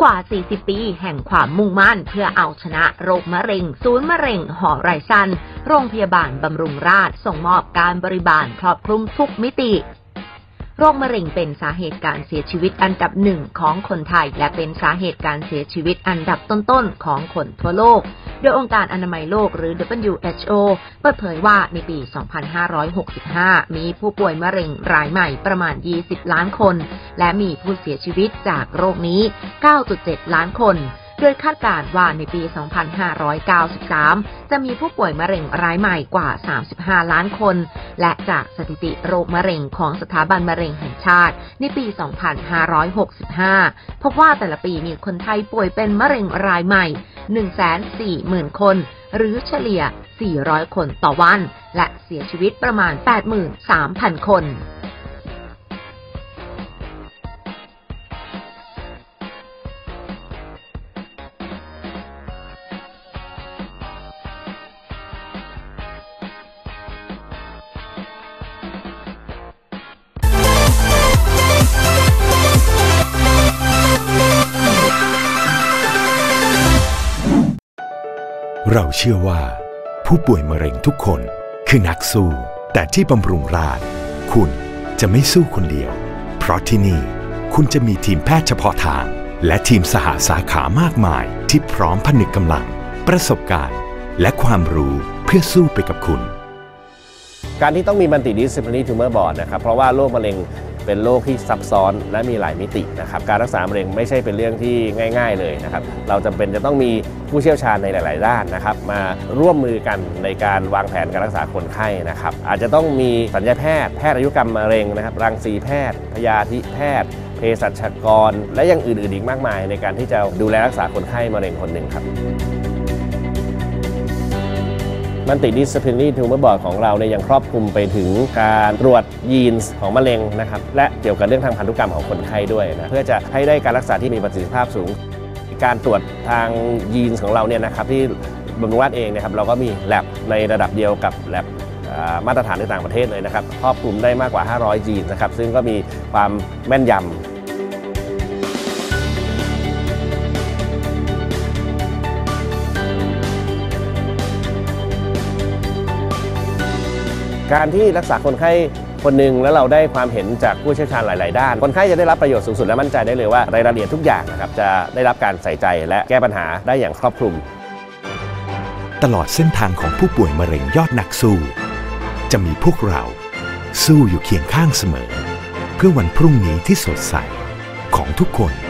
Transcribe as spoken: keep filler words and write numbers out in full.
ว่า สี่สิบ ปีแห่งความมุ่งมั่นเพื่อเอาชนะโรคมะเร็งศูนย์มะเร็งหอไรซันโรงพยาบาลบำรุงราษฎร์ส่งมอบการบริบาลครอบคลุมทุกมิติโรคมะเร็งเป็นสาเหตุการเสียชีวิตอันดับหนึ่งของคนไทยและเป็นสาเหตุการเสียชีวิตอันดับต้นๆของคนทั่วโลกโดยองค์การอนามัยโลกหรือ ดับเบิลยู เอช โอ เปิดเผยว่าในปี สองพันห้าร้อยหกสิบห้า มีผู้ป่วยมะเร็งรายใหม่ประมาณ ยี่สิบ ล้านคนและมีผู้เสียชีวิตจากโรคนี้ เก้าจุดเจ็ด ล้านคนโดยคาดการณ์ว่าในปี สองพันห้าร้อยเก้าสิบสาม จะมีผู้ป่วยมะเร็งรายใหม่กว่า สามสิบห้า ล้านคนและจากสถิติโรคมะเร็งของสถาบันมะเร็งแห่งชาติในปี สองพันห้าร้อยหกสิบห้า พบว่าแต่ละปีมีคนไทยป่วยเป็นมะเร็งรายใหม่ หนึ่งแสนสี่หมื่น คนหรือเฉลี่ย สี่ร้อย คนต่อวันและเสียชีวิตประมาณ แปดหมื่นสามพัน คนเราเชื่อว่าผู้ป่วยมะเร็งทุกคนคือนักสู้แต่ที่บำรุงราษฎร์คุณจะไม่สู้คนเดียวเพราะที่นี่คุณจะมีทีมแพทย์เฉพาะทางและทีมสหสาขามากมายที่พร้อมผนึกกำลังประสบการณ์และความรู้เพื่อสู้ไปกับคุณการที่ต้องมี Multidisciplinary Tumor Board นะครับเพราะว่าโรคมะเร็งเป็นโรคที่ซับซ้อนและมีหลายมิตินะครับการรักษามะเร็งไม่ใช่เป็นเรื่องที่ง่ายๆเลยนะครับเราจำเป็นจะต้องมีผู้เชี่ยวชาญในหลายๆด้านนะครับมาร่วมมือกันในการวางแผนการรักษาคนไข้นะครับอาจจะต้องมีศัลยแพทย์แพทย์อายุรกรรมมะเร็งนะครับรังสีแพทย์พยาธิแพทย์เภสัชกรและอย่างอื่นๆอีกมากมายในการที่จะดูแลรักษาคนไข้มะเร็งคนหนึ่งครับMultidisciplinary Tumor Board ของเราเนี่ยยังครอบคลุมไปถึงการตรวจยีนส์ของมะเร็งนะครับและเกี่ยวกับเรื่องทางพันธุกรรมของคนไข้ด้วยนะเพื่อจะให้ได้การรักษาที่มีประสิทธิภาพสูงการตรวจทางยีนส์ของเราเนี่ยนะครับที่บำรุงราษฎร์เองนะครับเราก็มีแลบในระดับเดียวกับแลบมาตรฐานในต่างประเทศเลยนะครับครอบคลุมได้มากกว่าห้าร้อยยีนนะครับซึ่งก็มีความแม่นยำการที่รักษาคนไข้คนหนึ่งแล้วเราได้ความเห็นจากผู้เชี่ยวชาญหลายๆด้านคนไข้จะได้รับประโยชน์สูงสุดและมั่นใจได้เลยว่ารายละเอียดทุกอย่างนะครับจะได้รับการใส่ใจและแก้ปัญหาได้อย่างครอบคลุมตลอดเส้นทางของผู้ป่วยมะเร็งยอดนักสู้จะมีพวกเราสู้อยู่เคียงข้างเสมอเพื่อวันพรุ่งนี้ที่สดใสของทุกคน